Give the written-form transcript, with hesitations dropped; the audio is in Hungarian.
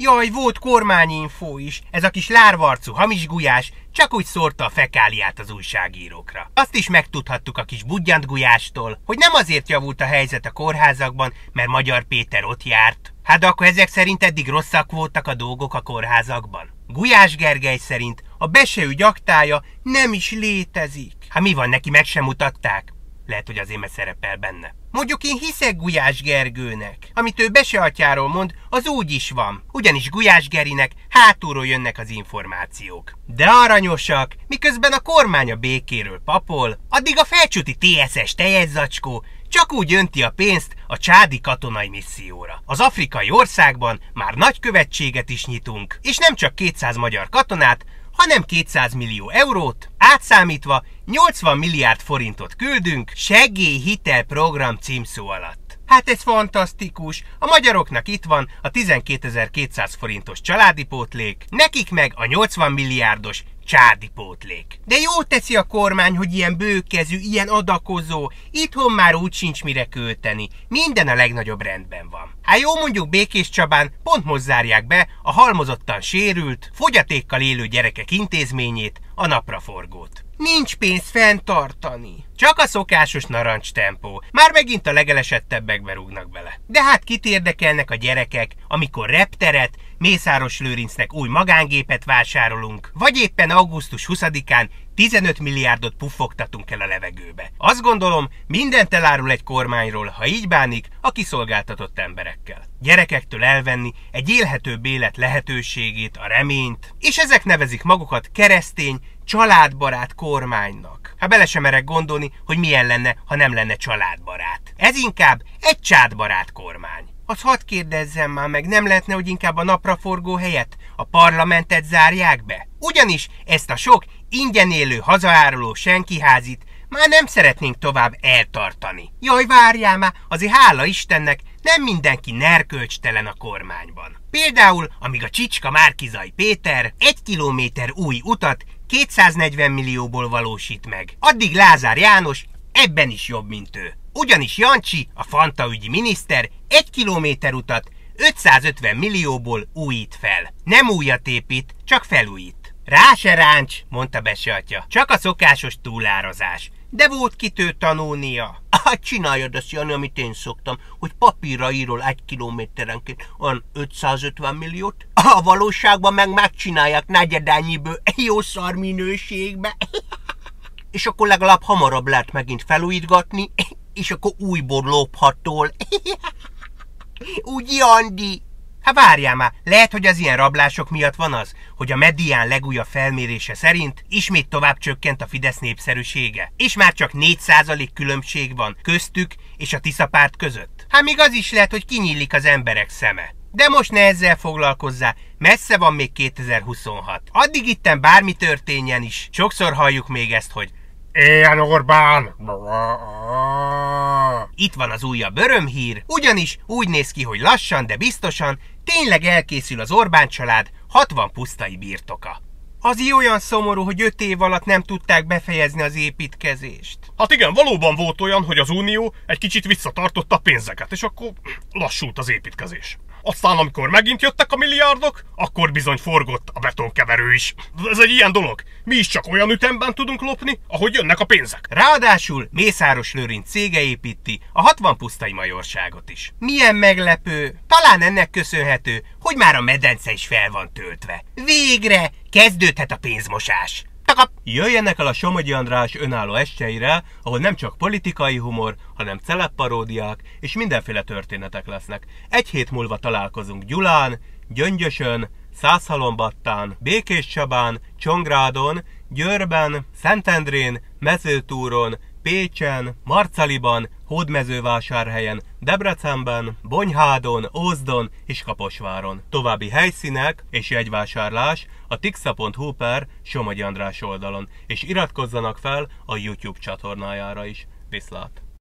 Jaj, volt kormányinfó is. Ez a kis lárvarcú hamis gulyás csak úgy szórta a fekáliát az újságírókra. Azt is megtudhattuk a kis budjant gulyástól, hogy nem azért javult a helyzet a kórházakban, mert Magyar Péter ott járt. Hát de akkor ezek szerint eddig rosszak voltak a dolgok a kórházakban. Gulyás Gergely szerint a Bese ügy aktája nem is létezik. Hát mi van, neki meg sem mutatták? Lehet, hogy azért mert szerepel benne. Mondjuk én hiszek Gulyás Gergőnek. Amit ő Bese atyáról mond, az úgy is van. Ugyanis Gulyás Gerinek hátulról jönnek az információk. De aranyosak, miközben a kormány a békéről papol, addig a felcsúti TSS tejet-zacskó csak úgy önti a pénzt a csádi katonai misszióra. Az afrikai országban már nagykövetséget is nyitunk, és nem csak 200 magyar katonát, hanem 200 millió eurót, átszámítva 80 milliárd forintot küldünk segélyhitelprogram címszó alatt. Hát ez fantasztikus, a magyaroknak itt van a 12.200 forintos családi pótlék, nekik meg a 80 milliárdos csádi pótlék. De jó teszi a kormány, hogy ilyen bőkezű, ilyen adakozó, itthon már úgy sincs mire költeni, minden a legnagyobb rendben van. Hát jó, mondjuk Békés Csabán pont most zárják be a halmozottan sérült, fogyatékkal élő gyerekek intézményét, a napraforgót. Nincs pénz fenntartani. Csak a szokásos narancs tempó. Már megint a legelesettebbekbe rúgnak bele. De hát kit érdekelnek a gyerekek, amikor repteret, Mészáros Lőrincnek új magángépet vásárolunk, vagy éppen augusztus 20-án 15 milliárdot puffogtatunk el a levegőbe. Azt gondolom, mindent elárul egy kormányról, ha így bánik a kiszolgáltatott emberekkel. Gyerekektől elvenni egy élhetőbb élet lehetőségét, a reményt, és ezek nevezik magukat keresztény, családbarát kormánynak. Hát bele sem merek gondolni, hogy milyen lenne, ha nem lenne családbarát. Ez inkább egy csádbarát kormány. Azt hadd kérdezzem már meg, nem lehetne, hogy inkább a napraforgó helyett a parlamentet zárják be? Ugyanis ezt a sok ingyen élő hazaáruló senkiházit már nem szeretnénk tovább eltartani. Jaj, várjál már, azért hála Istennek nem mindenki nerkölcstelen a kormányban. Például, amíg a Csicska Márki-Zay Péter 1 kilométer új utat 240 millióból valósít meg, addig Lázár János ebben is jobb, mint ő. Ugyanis Jancsi, a fantaügyi miniszter 1 kilométer utat 550 millióból újít fel. Nem újat épít, csak felújít. Rá se ráncs, mondta Bese atya, csak a szokásos túlárazás. De volt kitől tanulnia. Hát csináljad azt, Jani, amit én szoktam, hogy papírra írol 1 kilométerenként olyan 550 milliót, a valóságban meg megcsinálják negyedánnyiből jó szar minőségbe. És akkor legalább hamarabb lehet megint felújítgatni, és akkor újból lophatol. Úgy, Andi? Hát várjál már, lehet, hogy az ilyen rablások miatt van az, hogy a Medián legújabb felmérése szerint ismét tovább csökkent a Fidesz népszerűsége, és már csak 4% különbség van köztük és a Tisza párt között. Hát még az is lehet, hogy kinyílik az emberek szeme. De most ne ezzel foglalkozzál, messze van még 2026. Addig itten bármi történjen is, sokszor halljuk még ezt, hogy Éljen Orbán! Itt van az újabb örömhír, ugyanis úgy néz ki, hogy lassan, de biztosan tényleg elkészül az Orbán család 60 pusztai birtoka. Az így olyan szomorú, hogy 5 év alatt nem tudták befejezni az építkezést. Hát igen, valóban volt olyan, hogy az Unió egy kicsit visszatartotta a pénzeket, és akkor lassult az építkezés. Aztán, amikor megint jöttek a milliárdok, akkor bizony forgott a betonkeverő is. Ez egy ilyen dolog. Mi is csak olyan ütemben tudunk lopni, ahogy jönnek a pénzek. Ráadásul Mészáros Lőrinc cége építi a 60 pusztai majorságot is. Milyen meglepő! Talán ennek köszönhető, hogy már a medence is fel van töltve. Végre kezdődhet a pénzmosás. Jöjjenek el a Somogyi András önálló estjeire, ahol nem csak politikai humor, hanem celebparódiák és mindenféle történetek lesznek. Egy hét múlva találkozunk Gyulán, Gyöngyösön, Szászhalombattán, Békés Csabán, Csongrádon, Győrben, Szentendrén, Mezőtúron, Pécsen, Marcaliban, Hódmezővásárhelyen, Debrecenben, Bonyhádon, Ózdon és Kaposváron. További helyszínek és jegyvásárlás a tixa.hu/Somogyi András oldalon, és iratkozzanak fel a YouTube csatornájára is. Viszlát!